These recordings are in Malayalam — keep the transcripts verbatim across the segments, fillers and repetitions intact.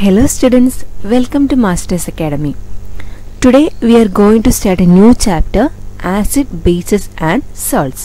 Hello students, welcome to Masters Academy. Today we are going to start a new chapter, Acid, Bases and Salts.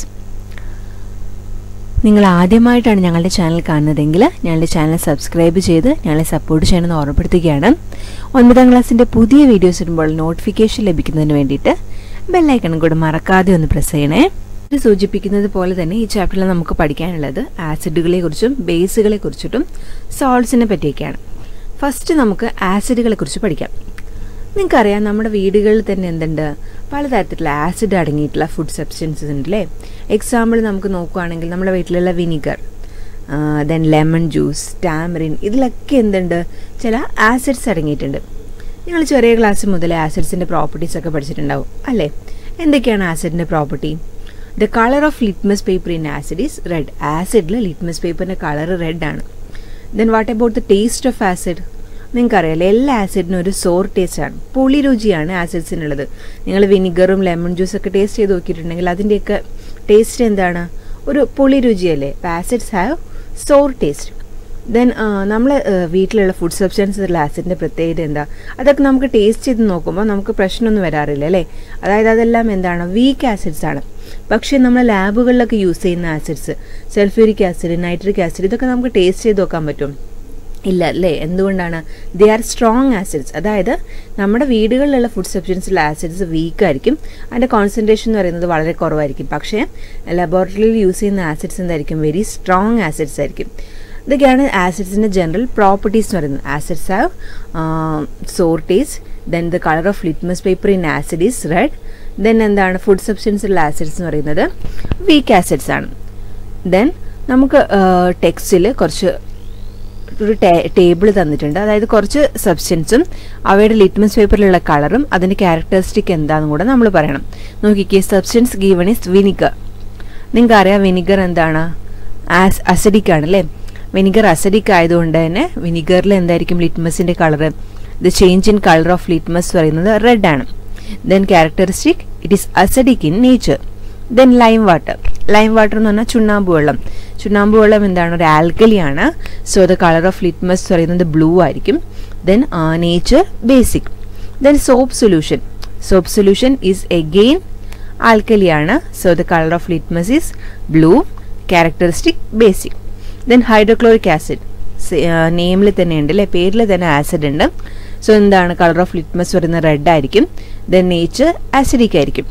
നിങ്ങൾ ആദ്യമായിട്ടാണ് ഞങ്ങളുടെ ചാനൽ കാണുന്നതെങ്കിൽ ഞങ്ങളുടെ ചാനൽ സബ്സ്ക്രൈബ് ചെയ്ത് ഞങ്ങളെ സപ്പോർട്ട് ചെയ്യണമെന്ന് ഓർമ്മപ്പെടുത്തുകയാണ്. ഒൻപതാം ക്ലാസ്സിൻ്റെ പുതിയ വീഡിയോസ് ഇടുമ്പോൾ നോട്ടിഫിക്കേഷൻ ലഭിക്കുന്നതിന് വേണ്ടിയിട്ട് ബെല്ലൈക്കണും കൂടെ മറക്കാതെ ഒന്ന് പ്രസ് ചെയ്യണേ. ഇത് സൂചിപ്പിക്കുന്നത് പോലെ തന്നെ ഈ ചാപ്റ്ററിൽ നമുക്ക് പഠിക്കാനുള്ളത് ആസിഡുകളെ കുറിച്ചും ബേസുകളെ കുറിച്ചിട്ടും സോൾട്സിനെ പറ്റിയൊക്കെയാണ്. ഫസ്റ്റ് നമുക്ക് ആസിഡുകളെ കുറിച്ച് പഠിക്കാം. നിങ്ങൾക്കറിയാം നമ്മുടെ വീടുകളിൽ തന്നെ എന്തുണ്ട്, പലതരത്തിലുള്ള ആസിഡ് അടങ്ങിയിട്ടുള്ള ഫുഡ് സബ്സ്റ്റൻസസ് ഉണ്ട് അല്ലേ. എക്സാമ്പിൾ നമുക്ക് നോക്കുകയാണെങ്കിൽ നമ്മുടെ വീട്ടിലുള്ള vinegar, then lemon juice, tamarind, ഇതിലൊക്കെ എന്തുണ്ട്, ചില ആസിഡ്സ് അടങ്ങിയിട്ടുണ്ട്. നിങ്ങൾ ചെറിയ ക്ലാസ് മുതൽ ആസിഡ്സിൻ്റെ പ്രോപ്പർട്ടീസ് ഒക്കെ പഠിച്ചിട്ടുണ്ടാവും അല്ലേ. എന്തൊക്കെയാണ് ആസിഡിൻ്റെ property? The colour of litmus paper in acid is red. ആസിഡിൽ ലിറ്റ്മസ് പേപ്പറിൻ്റെ കളർ റെഡ് ആണ്. Then what about the taste of acid? നിങ്ങൾക്കറിയാമല്ലോ, എല്ലാ ആസിഡിനും ഒരു സോർ ടേസ്റ്റ് ആണ്, പുളി രുചിയാണ് ആസിഡ്സിനുള്ളത്. നിങ്ങൾ വിനിഗറും ലെമൺ ജ്യൂസൊക്കെ ടേസ്റ്റ് ചെയ്ത് നോക്കിയിട്ടുണ്ടെങ്കിൽ അതിൻ്റെയൊക്കെ ടേസ്റ്റ് എന്താണ്, ഒരു പുളി രുചിയല്ലേ. അപ്പോൾ acids have sour taste. Then നമ്മൾ വീട്ടിലുള്ള ഫുഡ് സബ്സ്റ്റൻസിലുള്ള ആസിഡിൻ്റെ പ്രത്യേകത എന്താ, അതൊക്കെ നമുക്ക് ടേസ്റ്റ് ചെയ്ത് നോക്കുമ്പോൾ നമുക്ക് പ്രശ്നമൊന്നും വരാറില്ല അല്ലേ. അതായത് അതെല്ലാം എന്താണ്, വീക്ക് ആസിഡ്സ് ആണ്. പക്ഷേ നമ്മൾ ലാബുകളിലൊക്കെ യൂസ് ചെയ്യുന്ന acids, sulphuric acid, nitric acid, ഇതൊക്കെ നമുക്ക് ടേസ്റ്റ് ചെയ്ത് നോക്കാൻ പറ്റും? ഇല്ല അല്ലേ. എന്തുകൊണ്ടാണ്? They are strong acids. അതായത് നമ്മുടെ വീടുകളിലുള്ള ഫുഡ് സബ്സ്റ്റൻസിലുള്ള ആസിഡ്സ് വീക്ക് ആയിരിക്കും, അതിൻ്റെ കോൺസെൻട്രേഷൻ എന്ന് പറയുന്നത് വളരെ കുറവായിരിക്കും. പക്ഷേ ലബോറട്ടറിയിൽ യൂസ് ചെയ്യുന്ന ആസിഡ്സ് എന്തായിരിക്കും, വെരി സ്ട്രോങ് ആസിഡ്സ് ആയിരിക്കും. ഇതൊക്കെയാണ് ആസിഡ്സിൻ്റെ ജനറൽ പ്രോപ്പർട്ടീസ് എന്ന് പറയുന്നത്. Acids have sour taste. Then the colour of litmus paper in acid is red. Then എന്താണ്, ഫുഡ് സബ്സ്റ്റൻസിലുള്ള ആസിഡ്സ് എന്ന് പറയുന്നത് വീക്ക് ആസിഡ്സ് ആണ്. ദെൻ നമുക്ക് ടെക്സ്റ്റിൽ കുറച്ച് ഒരു ടേബിൾ തന്നിട്ടുണ്ട്. അതായത് കുറച്ച് സബ്സ്റ്റൻസും അവയുടെ ലിറ്റ്മസ് പേപ്പറിലുള്ള കളറും അതിൻ്റെ ക്യാരക്ടറിസ്റ്റിക് എന്താണെന്നും കൂടെ നമ്മൾ പറയണം. നോക്കിക്കേ, സബ്സ്റ്റൻസ് ഗീവൺ ഈസ് വിനിഗർ. നിങ്ങൾക്കറിയാം വിനിഗർ എന്താണ്, ആസ് അസിഡിക് ആണ് അല്ലേ. വിനിഗർ അസിഡിക് ആയതുകൊണ്ട് തന്നെ വിനിഗറിൽ എന്തായിരിക്കും ലിറ്റ്മസിൻ്റെ colour, the change in colour of litmus പറയുന്നത് റെഡ് ആണ്. Then characteristic, it is acidic in nature. Then lime water. Lime water എന്ന് പറഞ്ഞാൽ ചുണ്ണാമ്പ് വെള്ളം. ചുണ്ണാമ്പ് വെള്ളം എന്താണ്, ഒരു ആൽക്കലിയാണ്. So the colour of litmus പറയുന്നത് ബ്ലൂ ആയിരിക്കും. Then nature basic. Then soap solution. Soap solution is again ആൽക്കലിയാണ്. So the colour of litmus is blue, characteristic basic. Then hydrochloric acid. നെയിമിൽ തന്നെ ഉണ്ട് അല്ലേ, പേരിൽ തന്നെ ആസിഡ് ഉണ്ട്. സോ എന്താണ്, കളർ ഓഫ് ലിറ്റ്മസ് പറയുന്നത് റെഡ് ആയിരിക്കും. ദെൻ നേച്ചർ ആസിഡിക് ആയിരിക്കും.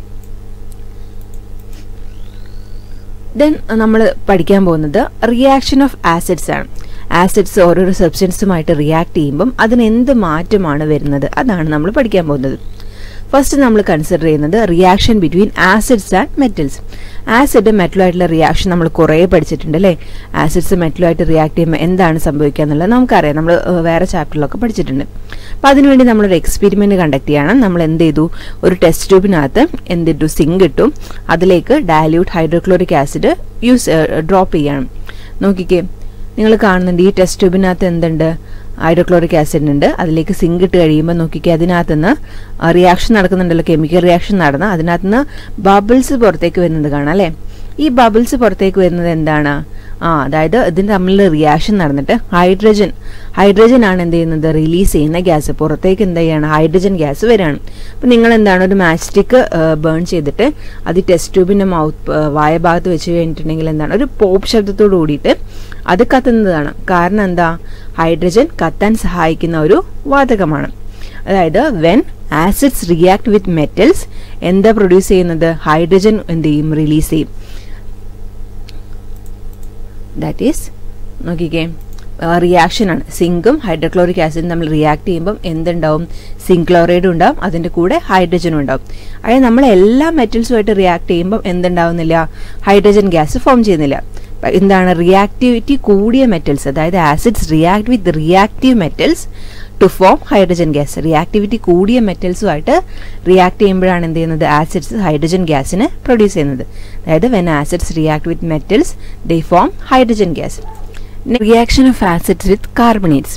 ദെൻ നമ്മൾ പഠിക്കാൻ പോകുന്നത് റിയാക്ഷൻ ഓഫ് ആസിഡ്സ് ആണ്. ആസിഡ്സ് ഓരോരോ സബ്സ്റ്റൻസുമായിട്ട് റിയാക്ട് ചെയ്യുമ്പം അതിന് എന്ത് മാറ്റമാണ് വരുന്നത്, അതാണ് നമ്മൾ പഠിക്കാൻ പോകുന്നത്. ഫസ്റ്റ് നമ്മൾ കൺസിഡർ ചെയ്യുന്നത് reaction between acids and metals. Acid മെറ്റലുമായിട്ടുള്ള റിയാക്ഷൻ നമ്മൾ കുറേ പഠിച്ചിട്ടുണ്ട് അല്ലേ. ആസിഡ്സ് മെറ്റലുമായിട്ട് റിയാക്ട് ചെയ്യുമ്പോൾ എന്താണ് സംഭവിക്കുക എന്നുള്ളത് നമുക്കറിയാം, നമ്മൾ വേറെ ചാപ്റ്ററിലൊക്കെ പഠിച്ചിട്ടുണ്ട്. അപ്പോൾ അതിനുവേണ്ടി നമ്മളൊരു എക്സ്പെരിമെൻറ്റ് കണ്ടക്ട് ചെയ്യണം. നമ്മൾ എന്ത് ചെയ്തു, ഒരു ടെസ്റ്റ് ട്യൂബിനകത്ത് എന്തിട്ടു, സിങ്ക് ഇട്ടു, അതിലേക്ക് dilute hydrochloric acid use drop ചെയ്യണം. നോക്കിക്കേ, നിങ്ങൾ കാണുന്നുണ്ട് ഈ ടെസ്റ്റ് ട്യൂബിനകത്ത് എന്തുണ്ട്, ഹൈഡ്രോക്ലോറിക് ആസിഡ് ഉണ്ട്. അതിലേക്ക് സിങ്ക് ഇട്ട് കഴിയുമ്പോൾ നോക്കിക്കുക, അതിനകത്ത് നിന്ന് റിയാക്ഷൻ നടക്കുന്നുണ്ടല്ലോ, കെമിക്കൽ റിയാക്ഷൻ നടന്ന് അതിനകത്ത് നിന്ന് ബബിൾസ് പുറത്തേക്ക് വരുന്നത് കാണാം അല്ലേ. ഈ ബബിൾസ് പുറത്തേക്ക് വരുന്നത് എന്താണ്, ആ അതായത് ഇതിൻ്റെ തമ്മിൽ റിയാക്ഷൻ നടന്നിട്ട് ഹൈഡ്രജൻ ഹൈഡ്രജൻ ആണ് എന്ത് ചെയ്യുന്നത്, റിലീസ് ചെയ്യുന്ന ഗ്യാസ്. പുറത്തേക്ക് എന്ത് ചെയ്യാണ്, ഹൈഡ്രജൻ ഗ്യാസ് വരികയാണ്. അപ്പം നിങ്ങൾ എന്താണ്, ഒരു മാച്ച് സ്റ്റിക്ക് ബേൺ ചെയ്തിട്ട് അത് ടെസ്റ്റ് ട്യൂബിൻ്റെ മൗത്ത് വായ ഭാഗത്ത് വെച്ച് കഴിഞ്ഞിട്ടുണ്ടെങ്കിൽ എന്താണ്, ഒരു പോപ്പ് ശബ്ദത്തോട് കൂടിയിട്ട് അത് കത്തുന്നതാണ്. കാരണം എന്താ, ഹൈഡ്രജൻ കത്താൻ സഹായിക്കുന്ന ഒരു വാതകമാണ്. അതായത് when acids react with metals എന്താ പ്രൊഡ്യൂസ് ചെയ്യുന്നത്, ഹൈഡ്രജൻ എന്ത് ചെയ്യും, റിലീസ് ചെയ്യും. ദാറ്റ് ഈസ്, നോക്കിക്കേ, റിയാക്ഷൻ ആണ്. സിങ്കും ഹൈഡ്രോക്ലോറിക് ആസിഡും നമ്മൾ റിയാക്ട് ചെയ്യുമ്പം എന്തുണ്ടാവും, സിങ്ക് ക്ലോറൈഡും ഉണ്ടാവും, അതിൻ്റെ കൂടെ ഹൈഡ്രജനും ഉണ്ടാവും. അതായത് നമ്മൾ എല്ലാ മെറ്റൽസുമായിട്ട് റിയാക്ട് ചെയ്യുമ്പം എന്തുണ്ടാവുന്നില്ല, ഹൈഡ്രജൻ ഗ്യാസ് ഫോം ചെയ്യുന്നില്ല. എന്താണ്, റിയാക്ടിവിറ്റി കൂടിയ മെറ്റൽസ്, അതായത് acids react with reactive metals to form hydrogen gas. Reactivity കൂടിയ മെറ്റൽസുമായിട്ട് റിയാക്ട് ചെയ്യുമ്പോഴാണ് എന്ത് ചെയ്യുന്നത്, ആസിഡ്സ് ഹൈഡ്രജൻ ഗ്യാസിനെ പ്രൊഡ്യൂസ് ചെയ്യുന്നത്. അതായത് when acids react with metals they form hydrogen gas. Reaction of acids with carbonates.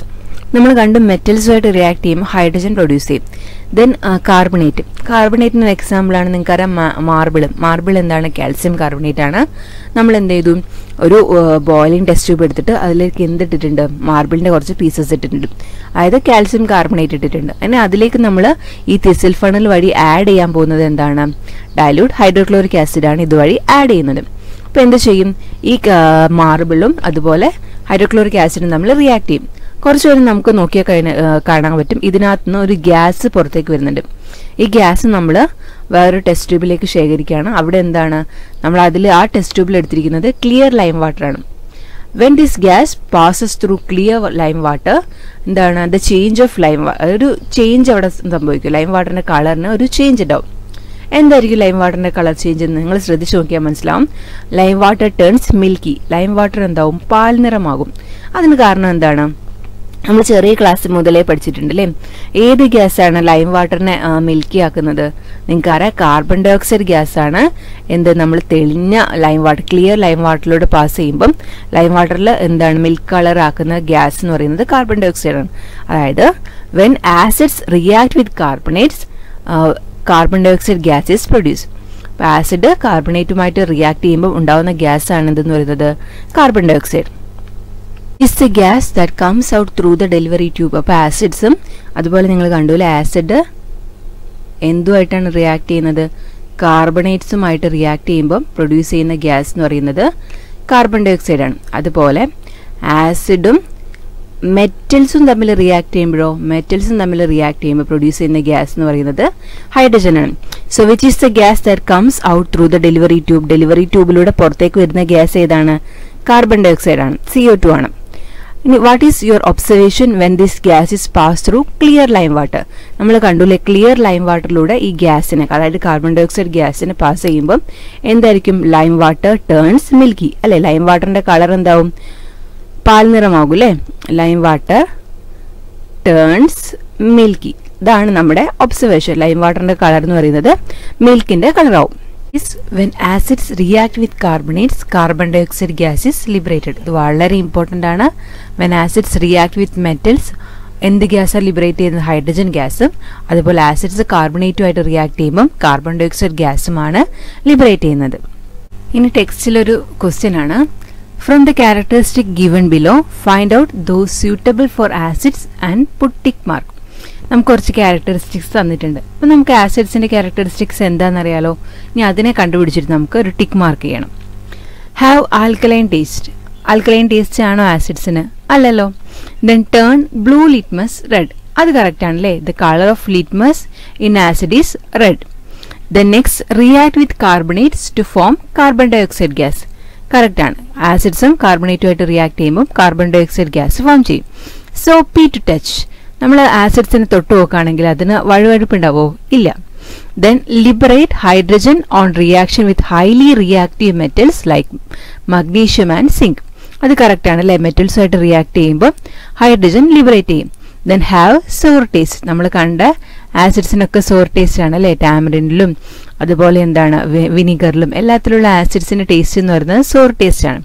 നമ്മൾ കണ്ട് മെറ്റൽസുമായിട്ട് റിയാക്ട് ചെയ്യുമ്പോൾ ഹൈഡ്രജൻ പ്രൊഡ്യൂസ് ചെയ്യും. Then carbonate. കാർബണേറ്റിന് ഒരു എക്സാമ്പിളാണ് നിങ്ങൾക്കറിയാം മാർബിൾ. മാർബിൾ എന്താണ്? കാൽസ്യം കാർബണേറ്റ് ആണ്. നമ്മൾ എന്ത് ചെയ്തു? ഒരു ബോയിലിംഗ് ടെസ്റ്റ് ട്യൂബ് എടുത്തിട്ട് അതിലേക്ക് എന്തിട്ടിട്ടുണ്ട്? മാർബിളിൻ്റെ കുറച്ച് പീസസ് ഇട്ടിട്ടുണ്ട്, അതായത് കാൽസ്യം കാർബണേറ്റ് ഇട്ടിട്ടുണ്ട്. അങ്ങനെ അതിലേക്ക് നമ്മൾ ഈ തിസിൽ ഫണൽ വഴി ആഡ് ചെയ്യാൻ പോകുന്നത് എന്താണ്? ഡൈല്യൂട്ട് ഹൈഡ്രോക്ലോറിക് ആസിഡാണ് ഇതുവഴി ആഡ് ചെയ്യുന്നത്. അപ്പോൾ എന്ത് ചെയ്യും? ഈ മാർബിളും അതുപോലെ ഹൈഡ്രോക്ലോറിക് ആസിഡും നമ്മൾ റിയാക്ട് ചെയ്യും. കുറച്ച് പേര് നമുക്ക് നോക്കിയാൽ കഴിഞ്ഞ കാണാൻ പറ്റും ഇതിനകത്ത് നിന്ന് ഒരു ഗ്യാസ് പുറത്തേക്ക് വരുന്നുണ്ട്. ഈ ഗ്യാസ് നമ്മൾ വേറൊരു ടെസ്റ്റ് ട്യൂബിലേക്ക് ശേഖരിക്കുകയാണ്. അവിടെ എന്താണ്? നമ്മൾ അതിൽ ആ ടെസ്റ്റ് ട്യൂബിൽ എടുത്തിരിക്കുന്നത് ക്ലിയർ ലൈം വാട്ടർ ആണ്. When this gas passes through clear lime water, എന്താണ്? The change of lime water, ഒരു ചേഞ്ച് അവിടെ സംഭവിക്കും. ലൈം വാട്ടറിന്റെ കളറിന് ഒരു ചേഞ്ച് ഉണ്ടാവും. എന്തായിരിക്കും ലൈം വാട്ടറിന്റെ കളർ ചേഞ്ച് എന്ന് നിങ്ങൾ ശ്രദ്ധിച്ചു നോക്കിയാൽ മനസ്സിലാവും. Lime water turns milky. Lime water എന്താവും? പാൽ നിറമാകും. അതിന് കാരണം എന്താണ്? നമ്മൾ ചെറിയ ക്ലാസ് മുതലേ പഠിച്ചിട്ടുണ്ട് അല്ലേ? ഏത് ഗ്യാസാണ് ലൈം വാട്ടറിനെ മിൽക്കി ആക്കുന്നത്? നിങ്ങൾക്കറിയാം, കാർബൺ ഡൈ ഓക്സൈഡ് ഗ്യാസ് ആണ് എന്ത് നമ്മൾ തെളിഞ്ഞ ലൈം വാട്ടർ, ക്ലിയർ ലൈം വാട്ടറിലൂടെ പാസ് ചെയ്യുമ്പം ലൈം വാട്ടറിൽ എന്താണ് മിൽക്ക് കളർ ആക്കുന്ന ഗ്യാസ് എന്ന് പറയുന്നത് കാർബൺ ഡൈ ഓക്സൈഡ് ആണ്. അതായത് when acids react with carbonates, carbon dioxide gas is produce. അപ്പോൾ ആസിഡ് കാർബണേറ്റുമായിട്ട് റിയാക്ട് ചെയ്യുമ്പോൾ ഉണ്ടാവുന്ന ഗ്യാസ് ആണ് എന്തെന്ന് പറയുന്നത്? Carbon dioxide. Is the gas that comes out through the delivery tube. അപ്പോൾ ആസിഡ്സും അതുപോലെ നിങ്ങൾ കണ്ടുപോലെ ആസിഡ് എന്തുമായിട്ടാണ് റിയാക്ട് ചെയ്യുന്നത്? കാർബണേറ്റ്സുമായിട്ട് റിയാക്ട് ചെയ്യുമ്പോൾ പ്രൊഡ്യൂസ് ചെയ്യുന്ന ഗ്യാസ് എന്ന് പറയുന്നത് കാർബൺ ഡൈ ഓക്സൈഡ് ആണ്. അതുപോലെ ആസിഡും മെറ്റൽസും തമ്മിൽ റിയാക്ട് ചെയ്യുമ്പോഴോ മെറ്റൽസും തമ്മിൽ റിയാക്ട് ചെയ്യുമ്പോൾ പ്രൊഡ്യൂസ് ചെയ്യുന്ന ഗ്യാസ് എന്ന് പറയുന്നത് ഹൈഡ്രജൻ ആണ്. So which is the gas that comes out through the delivery tube? Delivery ട്യൂബിലൂടെ പുറത്തേക്ക് വരുന്ന ഗ്യാസ് ഏതാണ്? കാർബൺ ഡൈ ഓക്സൈഡ് ആണ്, സി ഒ ടു ആണ്. ഇനി what is your observation when this gas is pass through clear lime water? നമ്മൾ കണ്ടുല്ലേ, ക്ലിയർ ലൈം വാട്ടറിലൂടെ ഈ ഗ്യാസിനെ, അതായത് കാർബൺ ഡൈ ഓക്സൈഡ് ഗ്യാസിനെ പാസ് ചെയ്യുമ്പോൾ എന്തായിരിക്കും? ലൈം വാട്ടർ ടേൺസ് മിൽക്കി അല്ലെ? ലൈം വാട്ടറിന്റെ കളർ എന്താവും? പാൽ നിറമാകും അല്ലേ? Lime water turns milky. ഇതാണ് നമ്മുടെ ഒബ്സർവേഷൻ. ലൈം വാട്ടറിന്റെ കളർ എന്ന് പറയുന്നത് മിൽക്കിന്റെ കളറാവും. When acids react with carbonates, carbon dioxide gas is liberated. ഇത് വളരെ ഇമ്പോർട്ടൻ്റ് ആണ്. When acids react with metals, എന്ത് ഗ്യാസാണ് ലിബറേറ്റ് ചെയ്യുന്നത്? ഹൈഡ്രജൻ ഗ്യാസും. അതുപോലെ ആസിഡ്സ് കാർബണേറ്റുമായിട്ട് റിയാക്ട് ചെയ്യുമ്പം കാർബൺ ഡൈ ഓക്സൈഡ് ഗ്യാസുമാണ് ലിബറേറ്റ് ചെയ്യുന്നത്. ഇനി ടെക്സ്റ്റിലൊരു ക്വസ്റ്റ്യൻ ആണ്. From the characteristic given below find out those suitable for acids and put tick mark. നമുക്ക് കുറച്ച് ക്യാരക്ടറിസ്റ്റിക്സ് തന്നിട്ടുണ്ട്. അപ്പം നമുക്ക് ആസിഡ്സിന്റെ ക്യാരക്ടറിസ്റ്റിക്സ് എന്താണെന്നറിയാലോ. ഇനി അതിനെ കണ്ടുപിടിച്ചിട്ട് നമുക്ക് ഒരു ടിക്ക് മാർക്ക് ചെയ്യണം. Have alkaline taste. Alkaline taste ആണോ ആസിഡ്സിന്? അല്ലല്ലോ. Then turn blue litmus red. അത് കറക്റ്റ് ആണല്ലേ. The colour of litmus in acid is red. Then next react with carbonates to form carbon dioxide gas. Correct ആണ്. ആസിഡ്സും കാർബണേറ്റുമായിട്ട് റിയാക്ട് ചെയ്യുമ്പോൾ carbon dioxide gas form ചെയ്യും. Soapy to touch. നമ്മൾ ആസിഡ്സിനെ തൊട്ട് നോക്കുകയാണെങ്കിൽ അതിന് വഴുവഴുപ്പുണ്ടാവോ? ഇല്ല. Then liberate hydrogen on reaction with highly reactive metals like magnesium and zinc. അത് കറക്റ്റ് ആണ് അല്ലേ? മെറ്റൽസുമായിട്ട് റിയാക്ട് ചെയ്യുമ്പോൾ ഹൈഡ്രജൻ ലിബറേറ്റ് ചെയ്യും. Then have sour taste. നമ്മൾ കണ്ട ആസിഡ്സിനൊക്കെ സോർ ടേസ്റ്റ് ആണ് അല്ലേ? ടാമറിനിലും അതുപോലെ എന്താണ് വിനിഗറിലും എല്ലാത്തിലുള്ള ആസിഡ്സിന്റെ ടേസ്റ്റ് എന്ന് പറയുന്നത് സോർ ടേസ്റ്റ് ആണ്.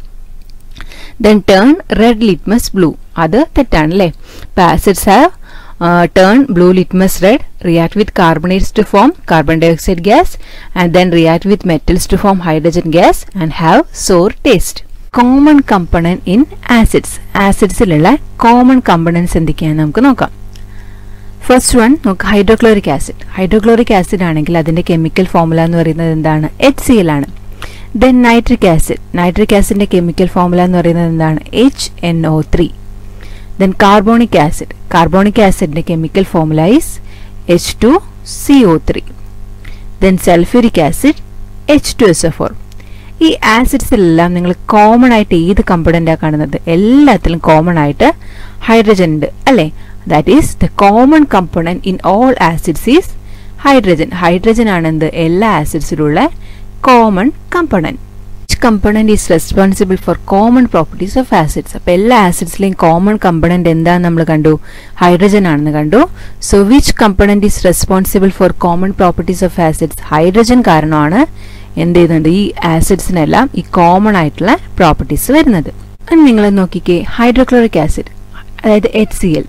Then turn red litmus blue. അത് തെറ്റാണ് അല്ലേ? Acids have Uh, turn blue litmus red, react with carbonates to form carbon dioxide gas and then react with metals to form hydrogen gas and have sour taste. Common component in acids. Acids illulla common components എന്തൊക്കെയാണ് നമുക്ക് നോക്കാം. ഫസ്റ്റ് വൺ നമുക്ക് ഹൈഡ്രോക്ലോറിക് ആസിഡ്. ഹൈഡ്രോക്ലോറിക് ആസിഡ് ആണെങ്കിൽ അതിന്റെ കെമിക്കൽ ഫോർമുല എന്ന് പറയുന്നത് എന്താണ്? എച്ച് സി എൽ ആണ്. Then nitric acid. നൈട്രിക് ആസിഡിന്റെ കെമിക്കൽ ഫോർമുല എന്ന് പറയുന്നത് എന്താണ്? H N O three. Then carbonic acid. Carbonic acid the chemical formula is H two C O three. Then sulfuric acid H two S O four. ഈ ആസിഡ്സ് എല്ലാം നിങ്ങൾ കോമൺ ആയിട്ട് ഏത് കമ്പോണൻ്റാണ് കാണുന്നത്? എല്ലാത്തിലും കോമൺ ആയിട്ട് ഹൈഡ്രജൻ ഉണ്ട് അല്ലേ? That is the common component in all acids is hydrogen. Hydrogen ആണ് എന്ത്? എല്ലാ ആസിഡ്സിലുള്ള common component. component is responsible for common properties of acids. അപ്പോൾ എല്ലാ ആസിഡ്സിലെയും കോമൺ കമ്പോണന്റ് എന്താന്ന് നമ്മൾ കണ്ടു? ഹൈഡ്രജൻ ആണെന്ന് കണ്ടു. So which component is responsible for common properties of acids? Hydrogen കാരണമാണ് എന്ത് ചെയ്യുന്നുണ്ട്? ഈ ആസിഡ്സിനെല്ലാം ഈ കോമൺ ആയിട്ടുള്ള പ്രോപ്പർട്ടീസ് വരുന്നത്. നിങ്ങൾ നോക്കിക്കേ, ഹൈഡ്രോക്ലോറിക് ആസിഡ് അതായത് എച്ച് സി എൽ.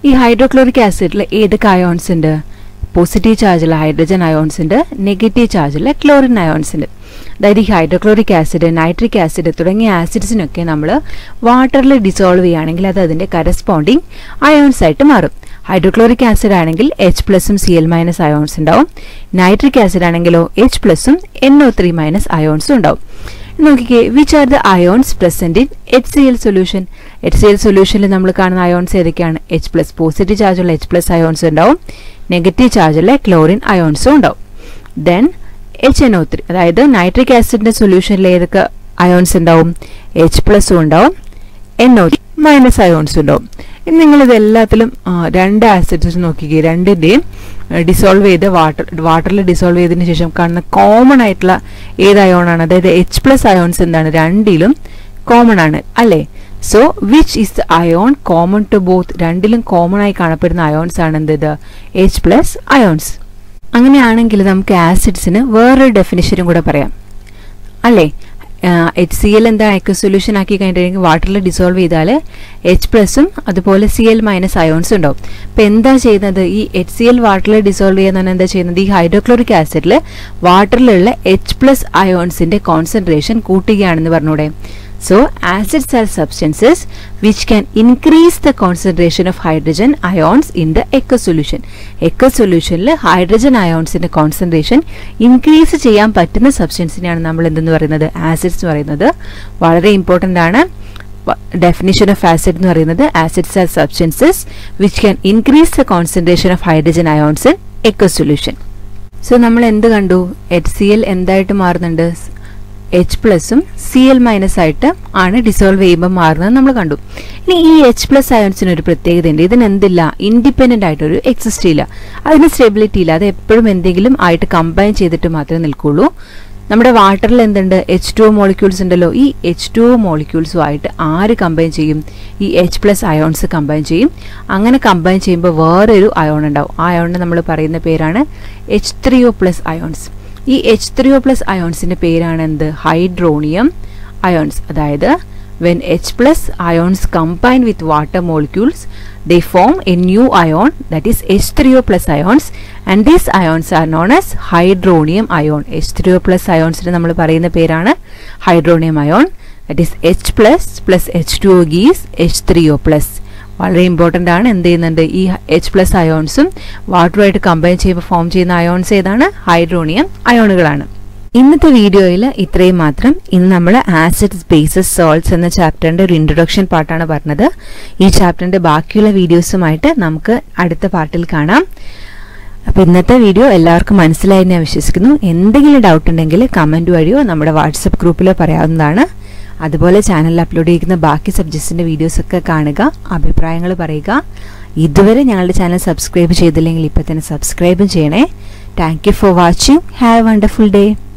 ഈ ഹൈഡ്രോക്ലോറിക് ആസിഡിൽ ഏതൊക്കെ അയോൺസ് ഉണ്ട്? പോസിറ്റീവ് ചാർജുള്ള ഹൈഡ്രജൻ അയോൺസ് ഉണ്ട്, നെഗറ്റീവ് ചാർജുള്ള ക്ലോറിൻ അയോൺസ് ഉണ്ട്. അതായത് ഈ ഹൈഡ്രോക്ലോറിക് ആസിഡ്, നൈട്രിക് ആസിഡ് തുടങ്ങിയ ആസിഡ്സിനൊക്കെ നമ്മൾ വാട്ടറിൽ ഡിസോൾവ് ചെയ്യുകയാണെങ്കിൽ അത് അതിൻ്റെ കറസ്പോണ്ടിങ് അയോൺസ് ആയിട്ട് മാറും. ഹൈഡ്രോക്ലോറിക് ആസിഡ് ആണെങ്കിൽ എച്ച് പ്ലസും സി എൽ മൈനസ് അയോൺസ് ഉണ്ടാവും. നൈട്രിക് ആസിഡ് ആണെങ്കിലോ എച്ച് പ്ലസും എൻ ഒ ത്രീ മൈനസ് അയോൺസും ഉണ്ടാവും. നോക്കിക്കേ, which are the ions present in H C L solution. H C L സൊല്യൂഷനിൽ നമ്മൾ കാണുന്ന അയോൺസ് ഏതൊക്കെയാണ്? എച്ച് പ്ലസ്, പോസിറ്റീവ് ചാർജുള്ള എച്ച് പ്ലസ് അയോൺസ് ഉണ്ടാവും, നെഗറ്റീവ് ചാർജുള്ള ക്ലോറിൻ അയോൺസും ഉണ്ടാവും. Then H N O three, അതായത് നൈട്രിക് ആസിഡിന്റെ സൊല്യൂഷനിൽ ഏതൊക്കെ അയോൺസ് ഉണ്ടാവും? എച്ച് പ്ലസും ഉണ്ടാവും, എൻ ഒ മൈനസ് അയോൺസും ഉണ്ടാവും. ഇനി നിങ്ങളിത് എല്ലാത്തിലും രണ്ട് ആസിഡ്സ് നോക്കിക്കേ, രണ്ടിൻ്റെയും ഡിസോൾവ് ചെയ്ത് വാട്ടർ വാട്ടറിൽ ഡിസോൾവ് ചെയ്തതിന് ശേഷം കാണുന്ന കോമൺ ആയിട്ടുള്ള ഏത് അയോണാണ്? അതായത് എച്ച് പ്ലസ് അയോൺസ് എന്താണ്? രണ്ടിലും കോമൺ ആണ് അല്ലേ? So which is the ion common to both? രണ്ടിലും കോമൺ ആയി കാണപ്പെടുന്ന അയോൺസ് ആണ് എന്ത്? H plus ions. അങ്ങനെയാണെങ്കിൽ നമുക്ക് ആസിഡ്സിന് വേറൊരു ഡെഫിനിഷനും കൂടെ പറയാം അല്ലേ? എച്ച് സി എൽ എന്താ അക്വ സൊല്യൂഷൻ ആക്കി കഴിഞ്ഞിട്ടുണ്ടെങ്കിൽ വാട്ടറിൽ ഡിസോൾവ് ചെയ്താൽ എച്ച് പ്ലസും അതുപോലെ സി എൽ മൈനസ് അയോൺസും ഉണ്ടാവും. അപ്പം എന്താ ചെയ്യുന്നത്? ഈ എച്ച് സി എൽ വാട്ടറിൽ ഡിസോൾവ് ചെയ്യാൻ എന്താ ചെയ്യുന്നത്? ഈ ഹൈഡ്രോക്ലോറിക് ആസിഡിൽ വാട്ടറിലുള്ള എച്ച് പ്ലസ് അയോൺസിന്റെ കോൺസെൻട്രേഷൻ കൂട്ടുകയാണെന്ന് പറഞ്ഞൂടെ? So acids are substances which can increase the concentration of hydrogen ions in the aqueous solution. Aqueous solution le hydrogen ions in the concentration increase ചെയ്യാൻ പറ്റുന്ന സബ്സ്റ്റൻസിനെയാണ് നമ്മൾ എന്തെന്ന് പറയുന്നത്? acids എന്ന് പറയുന്നത്. വളരെ ഇമ്പോർട്ടൻ്റ് ആണ്. definition of acid എന്ന് പറയുന്നത് acids are substances which can increase the concentration of hydrogen ions in aqueous solution. So നമ്മൾ എന്ത് കണ്ടു? എച്ച് സി എൽ എന്തായിട്ട് മാറുന്നുണ്ട്? എച്ച് പ്ലസും സി എൽ മൈനസ് ആയിട്ട് ആണ് ഡിസോൾവ് ചെയ്യുമ്പോൾ മാറുന്നത് നമ്മൾ കണ്ടു. ഇനി ഈ എച്ച് പ്ലസ് അയോൺസിന് ഒരു പ്രത്യേകത ഉണ്ട്. ഇതിന് എന്തില്ല? ഇൻഡിപെൻഡന്റ് ആയിട്ടൊരു എക്സിസ്റ്റ് ഇല്ല, അതിന് സ്റ്റെബിലിറ്റി ഇല്ല. അത് എപ്പോഴും എന്തെങ്കിലും ആയിട്ട് കമ്പൈൻ ചെയ്തിട്ട് മാത്രമേ നിൽക്കുള്ളൂ. നമ്മുടെ വാട്ടറിൽ എന്തുണ്ട്? എച്ച് ടു ഒ മോളിക്യൂൾസ് ഉണ്ടല്ലോ. ഈ എച്ച് ടു ഒ മോളിക്യൂൾസുമായിട്ട് ആര് കമ്പൈൻ ചെയ്യും? ഈ എച്ച് പ്ലസ് അയോൺസ് കമ്പൈൻ ചെയ്യും. അങ്ങനെ കമ്പൈൻ ചെയ്യുമ്പോൾ വേറൊരു അയോൺ ഉണ്ടാവും. ആ അയോണിന് നമ്മൾ പറയുന്ന പേരാണ് H three O plus ions. ഈ എച്ച് ത്രീ ഒ പ്ലസ് അയോൺസിന്റെ പേരാണ് എന്ത്? Hydronium ions. അതായത് when H plus ions combine with water molecules, they form a new ion, that is H three O plus ions, and these ions are known as hydronium ion. H three O plus ions നെ നമ്മൾ പറയുന്ന പേരാണ് hydronium ion, that is H plus plus H two O gives H three O plus. വളരെ ഇമ്പോർട്ടൻ്റ് ആണ്. എന്ത് ചെയ്യുന്നുണ്ട്? ഈ എച്ച് പ്ലസ് അയോൺസും വാട്ടറുമായിട്ട് കമ്പൈൻ ചെയ്യുമ്പോൾ ഫോം ചെയ്യുന്ന അയോൺസ് ഏതാണ്? ഹൈഡ്രോണിയം അയോണുകളാണ്. ഇന്നത്തെ വീഡിയോയിൽ ഇത്രയും മാത്രം. ഇന്ന് നമ്മൾ ആസിഡ്സ്, ബേസസ്, സോൾട്ട്സ് എന്ന ചാപ്റ്ററിന്റെ ഒരു ഇൻട്രൊഡക്ഷൻ പാർട്ടാണ് പറഞ്ഞത്. ഈ ചാപ്റ്ററിന്റെ ബാക്കിയുള്ള വീഡിയോസുമായിട്ട് നമുക്ക് അടുത്ത പാർട്ടിൽ കാണാം. അപ്പോൾ ഇന്നത്തെ വീഡിയോ എല്ലാവർക്കും മനസ്സിലായി ഞാൻ വിശ്വസിക്കുന്നു. എന്തെങ്കിലും ഡൗട്ട് ഉണ്ടെങ്കിൽ കമൻറ്റ് വഴിയോ നമ്മുടെ വാട്സപ്പ് ഗ്രൂപ്പിലോ പറയാവുന്നതാണ്. അതുപോലെ ചാനലിൽ അപ്ലോഡ് ചെയ്യുന്ന ബാക്കി സബ്ജക്ട്സിൻ്റെ വീഡിയോസൊക്കെ കാണുക, അഭിപ്രായങ്ങൾ പറയുക. ഇതുവരെ ഞങ്ങളുടെ ചാനൽ സബ്സ്ക്രൈബ് ചെയ്തില്ലെങ്കിൽ ഇപ്പോൾ തന്നെ സബ്സ്ക്രൈബ് ചെയ്യണേ. Thank you for watching. Have a wonderful day.